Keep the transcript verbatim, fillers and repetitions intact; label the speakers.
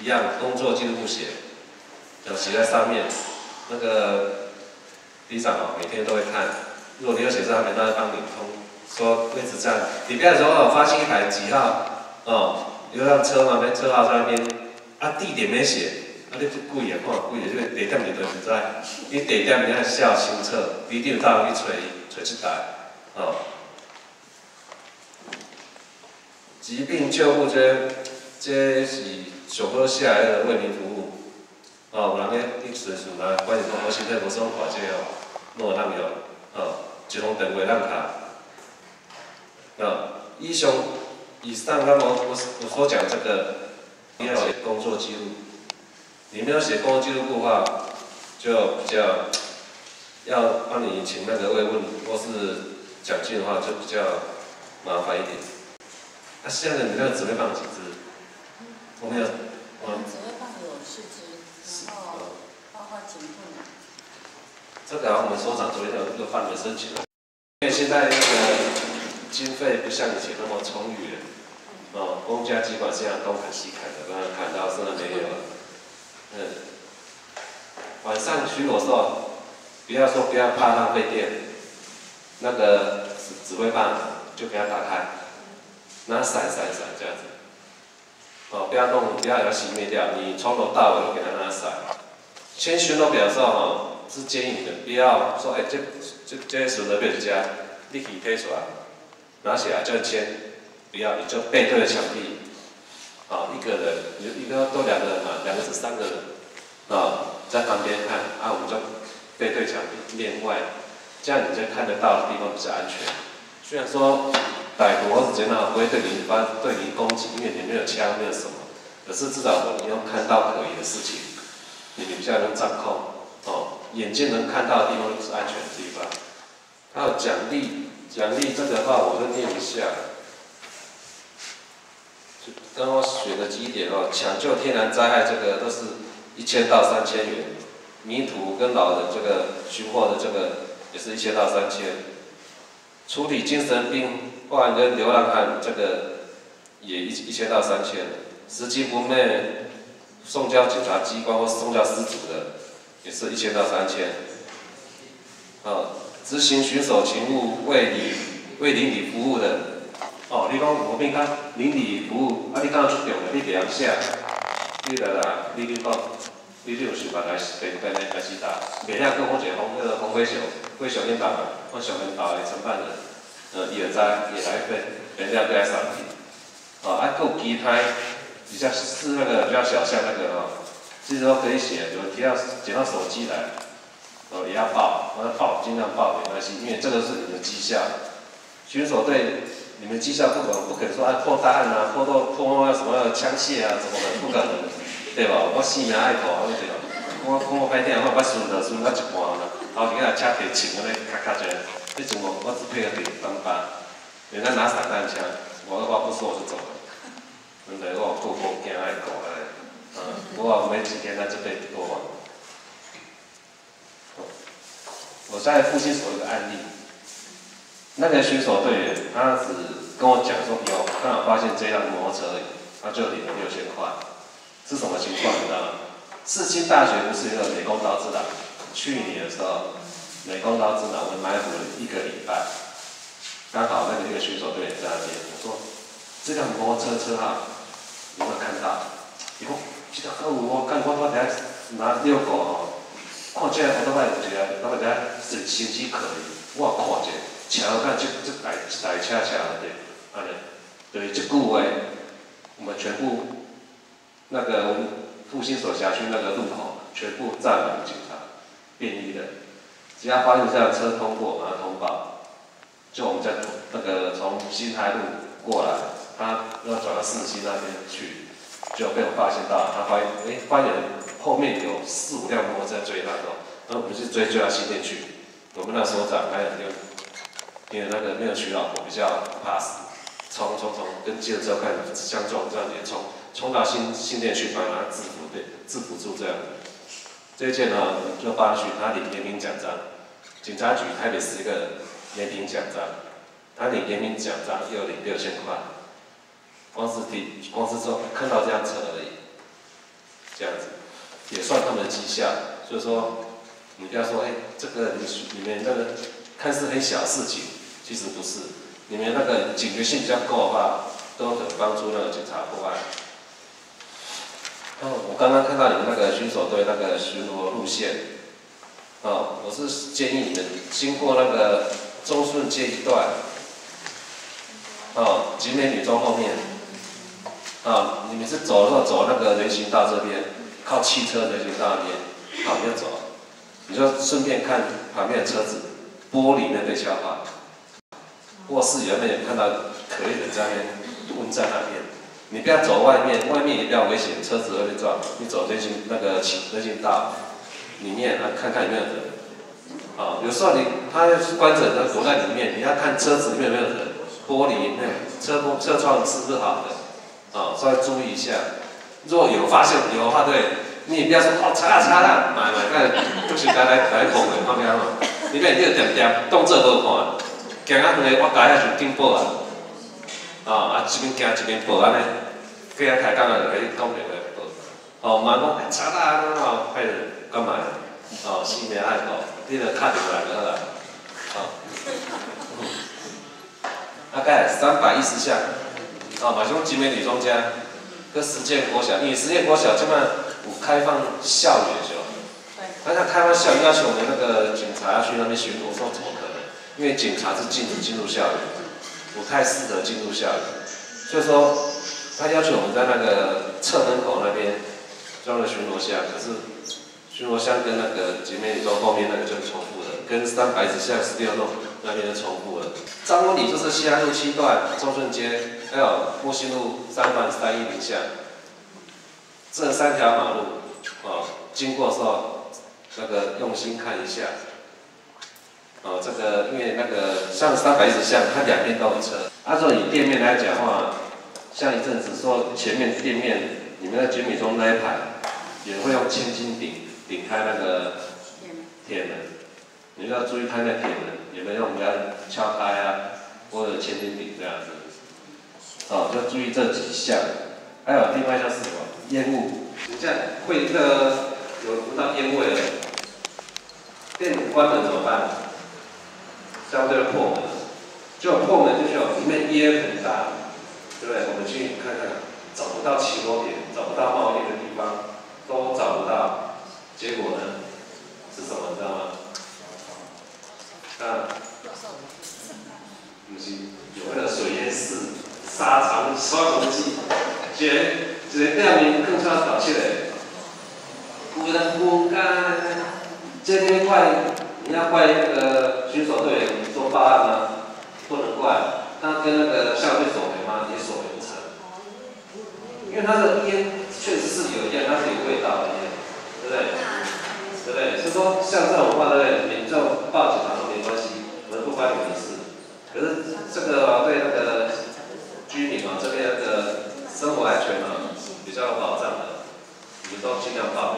Speaker 1: 一样工作记录簿写，有写在上面。那个里长哦，每天都会看。如果你有写在上面，他会帮你通说位置站。你不要说哦，发现一台几号哦，流浪车嘛，那车号在那边，啊地点没写，啊你不贵啊，看贵啊，这个地点你都唔知。你地点你爱写清楚，你一定有到去找找一台哦。疾病救护这这是上好写的为民服务。哦，有人咧，你随时来，关键讲我身体无爽快这哦，拢有当用，哦，一通电话当卡。哦，以上以上刚我我我所讲这个，你要写工作记录，你没有写工作记录簿的话，就比较要帮你请那个慰问或是奖金的话，就比较麻烦一点。啊，现在你那个指挥棒几支？我没有，
Speaker 2: 我们指挥棒有四支。然后包括警棍。
Speaker 1: 这个我们所长昨天有一个范围申请了，因为现在那个经费不像以前那么充裕了，哦，公家机关这样东砍西砍的，刚刚砍到现在没有了。嗯，晚上巡逻的时候，不要说不要怕浪费电，那个指挥棒就给它打开，让它闪闪闪这样子。哦，不要弄，不要给它熄灭掉，你从头到尾都给它让它闪。签巡逻表的时候，哈，是建议你们不要说，哎、欸，这这这巡逻表加，你可以贴出来，拿起来就签，不要，你就背对着墙壁，啊、哦，一个人，一个都两个人嘛，两个是三个人，啊、哦，在旁边看，啊，我们就背对墙壁面外，这样你就看得到的地方比较安全。虽然说歹徒或是怎样不会对你发对你攻击，因为你没有枪，没有什么，可是至少说你要看到可疑的事情，你比较能掌控。哦，眼睛能看到的地方就是安全的地方。还有奖励，奖励这个的话，我就念一下。刚刚学的几点哦，抢救天然灾害这个都是一千到三千元，迷途跟老人这个寻获的这个也是一千到三千，处理精神病患跟流浪汉这个也一一千到三千，拾级不昧送交警察机关或送交失主的也是一千到三千，啊，执行巡守勤务为邻为邻里服务的。哦，你讲我变讲邻里服务，啊，你讲出重的，你袂晓写，你来啦，你你讲，你你有想办法来来来来指导，袂晓跟我一个洪那个洪飞雄，飞雄领导的，我小领导的承办人，呃，伊就知也来分，人家都来上去，哦，啊，还有其他比较是那个比较小像那个哦，其实都可以写，有提到捡到手机来，哦，也要报，我要报，尽量报没关系，因为这个是你的绩效，巡守队。你们绩效不可不可能说啊破大案啊，破到破什么枪械啊什么的，不可能，对吧？我性命爱护，对吧？我讲我歹听，我捌顺着顺到一半啦，后日啊车提穿安尼咔咔一下，迄阵我我只配合顶当班，人家拿散弹枪，我二话不说我就走了，真的我够够惊爱狗嘞，嗯，不过没几天他就被夺完。我在复兴所有个案例。那个巡守队员，他只跟我讲说有，刚好发现这辆摩托车，他就领了六千块，是什么情况你知道吗？世新大学不是有个美工刀之狼？去年的时候，美工刀之狼我们埋伏了一个礼拜，刚好那个一个巡守队员在那边，我说这辆摩托车车号有没有看到？伊讲这条客户我看我我等下拿遛狗哦，看这我都卖有一个，我等下是心机可疑，我看一下。桥看这这台一台车桥对，安尼，就是这句话，我们全部那个我们复兴所辖区那个路口全部站满警察，便衣的，只要发现这辆车通过，马上通报。就我们在那个从新泰路过来，他要转到四新那边去，就被我发现到，他发现哎，发现后面有四五辆摩托车追他哦，然后我们是追追到新店去，我们那所长还有就。因为那个没有娶老婆，比较怕死，冲冲冲，跟接着之后看相撞，这样也冲冲到新新店去，把他制服对制服住这样子。这一件呢，就发去他领联名奖章，警察局台北市一个联名奖章，他领联名奖章又领六千块，光是提光是说看到这辆车而已， 也算他们的绩效。所以说，你不要说，哎，这个你你们那个看似很小事情，其实不是，你们那个警觉性比较够的话，都可能帮助那个警察破案。哦，我刚刚看到你们那个巡守队那个巡逻路线，哦，我是建议你们经过那个中顺街一段，哦，集美女中后面，啊，你们是走的时候走那个人行道这边，靠汽车人行道那边，好，你就走，你就顺便看旁边的车子玻璃那被敲坏，卧室有没有看到可疑人在那边蹲在那边？你不要走外面，外面也比较危险，车子会被撞。你走人行那个人行道里面啊，看看有没有人。啊，有时候你他关着他躲在里面，你要看车子里面有没有人，玻璃那车车窗是不是好的？啊，稍微注意一下。如果有发现有的话，对，你也不要说哦查啦查啦，买买看，就是来来来碰的，看咩嘛？你别你点点动作无看，行啊远个我家遐就警报啊。啊啊！一边行一边报安尼，过来开讲啊，就甲你讲袂来报。哦，嘛讲查啦，哦，歹势干嘛？哦，性命爱顾，你著敲电话来就好啦。哦。啊，该三百一十项，哦，嘛是讲集美女中家，搁实践国小，因为实践国小即摆有开放校园是吧？对。那像开放校园要求我们那个警察要去那边巡逻，说怎么可能？因为警察是禁止进入校园。不太适合进入校园，所以说他要求我们在那个侧门口那边装了巡逻箱，可是巡逻箱跟那个集美女中后面那个就是重复的，跟三百子巷十六弄那边是重复的。张公里就是西安路七段、中顺街，还有复兴路三段三一零巷，这三条马路哦，经过的时候那个用心看一下。哦，这个因为那个像三百一十巷，它两边都有车。按照以店面来讲的话，像一阵子说前面店面，你们在集美中那一排也会用千斤顶顶开那个铁门，你要注意看那铁门有没有用人家敲开啊，或者千斤顶这样子。哦，就注意这几项。还有另外一项是什么？烟雾。你这样会那个有闻到烟味了，店关门怎么办？相对的破门，就破门就需要里面烟很大，对不对？我们去看看，找不到起火点，找不到冒烟的地方，都找不到，结果呢是什么？你知道吗？啊，不是有那个水烟室、沙场、杀虫剂，一个一个店面更差搞起来，有人分干，这边怪。你要怪那个巡守队员做报案吗？不能怪，他跟那个校队索赔吗？也索赔不成，因为他的烟确实是有烟，它是有味道的烟，对不对？对不对？所以说像这种话，对不对？民众报警查都没关系，我们不关你们的事。可是这个对那个居民啊，这边那个生活安全啊比较有保障的，你们都尽量报。